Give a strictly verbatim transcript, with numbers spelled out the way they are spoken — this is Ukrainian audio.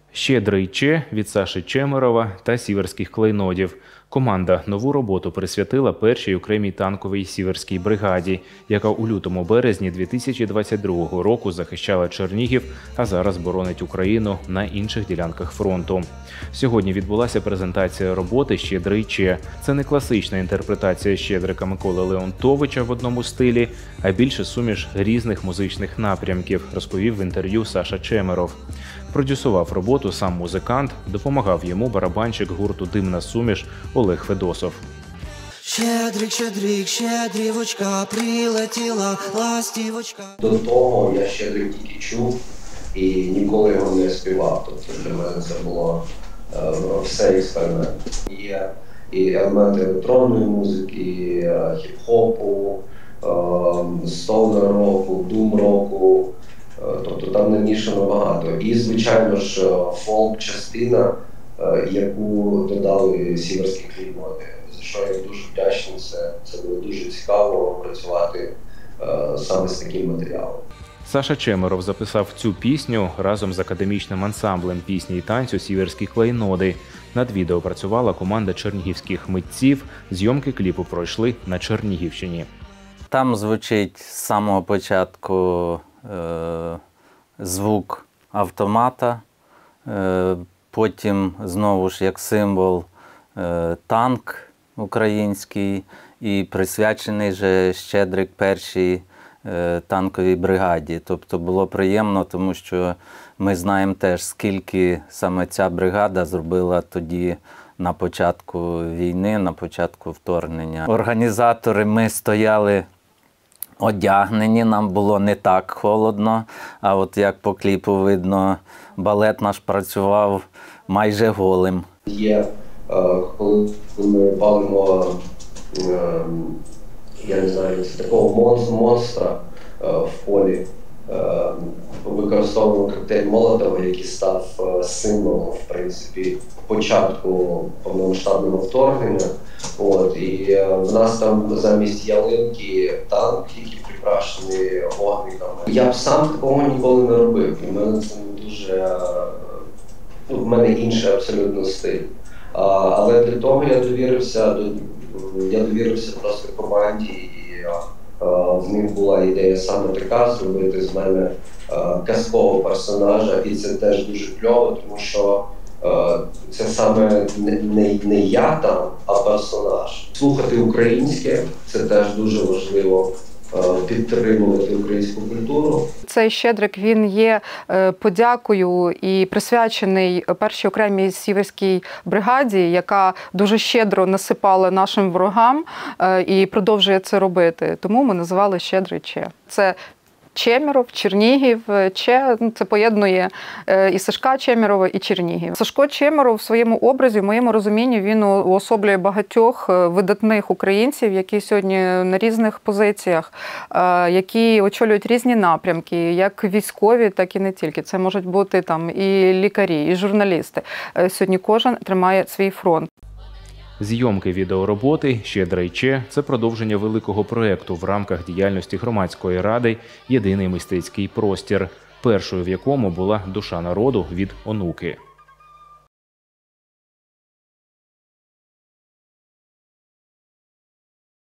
«Щедрий Че» від Саші Чемерова та сіверських клейнодів. Команда нову роботу присвятила першій окремій танковій сіверській бригаді, яка у лютому-березні дві тисячі двадцять другого року захищала Чернігів, а зараз боронить Україну на інших ділянках фронту. Сьогодні відбулася презентація роботи «Щедрий Че». Це не класична інтерпретація Щедрика Миколи Леонтовича в одному стилі, а більше суміш різних музичних напрямків, розповів в інтерв'ю Саша Чемеров. Продюсував роботу сам музикант, допомагав йому барабанщик гурту «Димна суміш» Олег Федосов. Щедрик, щедрик, щедрівочка, прилетіла ластівочка. До того я Щедрик тільки чув і ніколи його не співав. Тобто для мене це було е, все експеримент. Є і елементи електронної музики, хіп-хопу, е, стоунер-року, дум-року. Тобто там намішано багато. І, звичайно ж, фолк-частина, яку додали сіверські клейноди, за що я дуже вдячний. Це, це було дуже цікаво працювати е, саме з таким матеріалом. Саша Чемеров записав цю пісню разом з академічним ансамблем пісні і танцю «Сіверські клейноди». Над відео працювала команда чернігівських митців. Зйомки кліпу пройшли на Чернігівщині. Там звучить з самого початку е, звук автомата, е, потім знову ж як символ е, танк український і присвячений же Щедрик першій е, танковій бригаді. Тобто було приємно, тому що ми знаємо теж, скільки саме ця бригада зробила тоді на початку війни, на початку вторгнення. Організатори, ми стояли одягнені, нам було не так холодно, а от як по кліпу видно, балет наш працював майже голим. Є, коли ми палимо, я не знаю, такого монстра в полі, використовуємо коктейль Молотова, який став символом, в принципі, початку повномасштабного вторгнення. От, і в нас там замість ялинки танк, який прикрашений вогниками. Я б сам такого ніколи не робив. У мене це дуже, ну, в мене інший абсолютно стиль. А, але для того я довірився, я довірився просто команді, і а, в них була ідея саме така, зробити з мене а, казкового персонажа, і це теж дуже кльово, тому що це саме не, не, не я там, а персонаж. Слухати українське – це теж дуже важливо, підтримувати українську культуру. Цей Щедрик, він є подякою і присвячений першій окремій сіверській бригаді, яка дуже щедро насипала нашим ворогам і продовжує це робити. Тому ми називали «Щедрий Че». Це Чемеров, Чернігів, Че, це поєднує і Сашка Чемерова, і Чернігів. Сашко Чемеров в своєму образі, в моєму розумінні, він уособлює багатьох видатних українців, які сьогодні на різних позиціях, які очолюють різні напрямки, як військові, так і не тільки. Це можуть бути там і лікарі, і журналісти. Сьогодні кожен тримає свій фронт. Зйомки відеороботи «Щедрий Че» – це продовження великого проєкту в рамках діяльності громадської ради «Єдиний мистецький простір», першою в якому була «Душа народу» від Онуки.